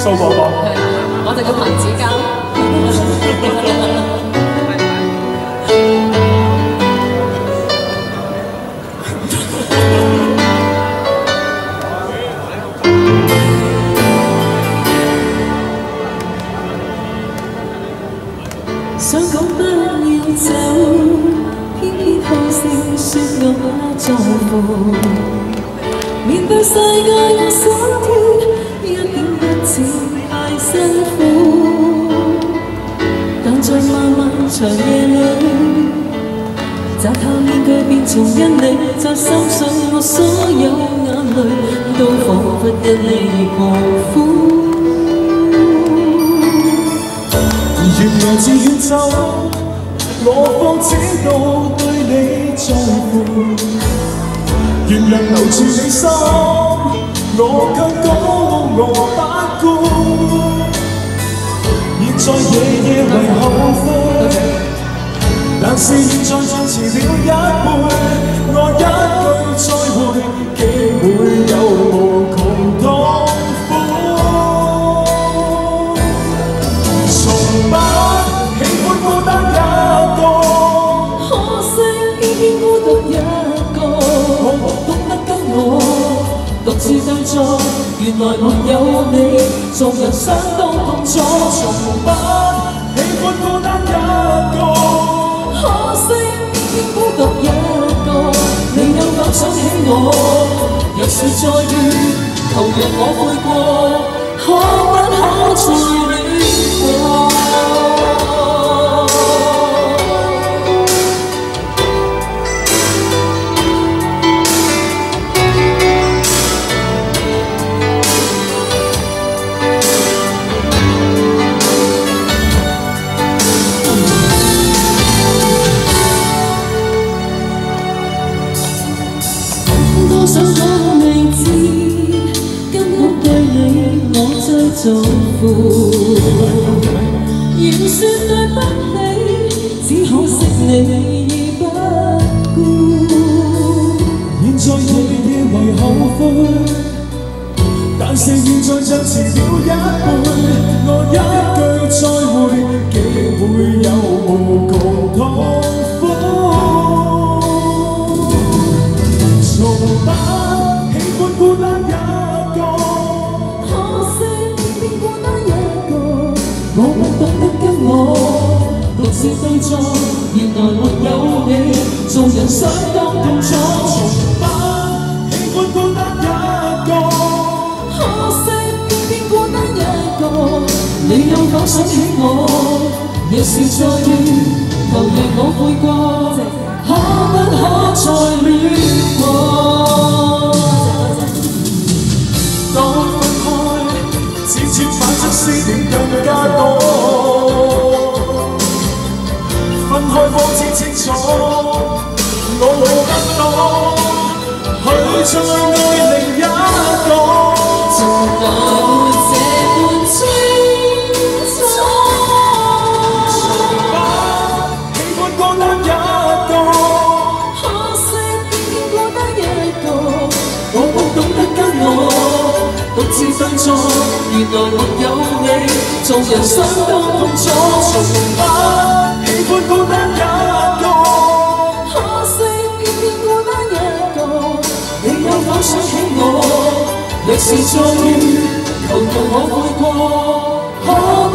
蘇寶寶， 我哋嘅彭子嘉。 想講不要走，偏偏看聲說我在乎。面對世界我心跳，一點一次太辛苦。但在漫漫長夜裏，摘下面具便從因你，就深信我所有眼淚都彷彿因你而狂呼。 原來自遠走，我方知道對你在乎。原諒留住你心，我卻講我不顧。現在夜夜為後悔，但是現在像遲了一倍。我一句再會，竟會有無窮痛苦。從不喜歡孤單一個， 可惜偏偏孤獨一個。我懂得跟我獨自對坐，原來沒有你，做人相當痛楚。 從不喜歡孤單一個， 可惜偏偏孤獨一個。你有否想起我？若是再遇，求讓我悔過，可不可再戀過？多想講未知，根本對你我最在乎。仍說對不起，只可惜你已不顧。 現在夜夜為後悔，但是現在像遲了一倍。我一句再會，竟會有無窮痛苦。從不喜歡孤單一個， 可惜偏孤單一個。我不懂得跟我獨自對坐，原來沒有你，做人相當痛楚。 從不喜歡孤單一個， 可惜偏孤單一個。你有否想起我？若是再遇，求讓我悔過，可不可再戀過？ 當分開，千千反側思念更加多。分開方知清楚，我會得到去再愛另一個。 從來沒這般清楚。 從不喜歡孤單一個， 可惜偏孤單一個。 我不懂得跟我獨自對坐，原來沒有你，做人相當痛楚。 從不喜歡孤單一個， 可惜偏孤單一個。你有否想起我？若是再遇，求讓我悔過，可不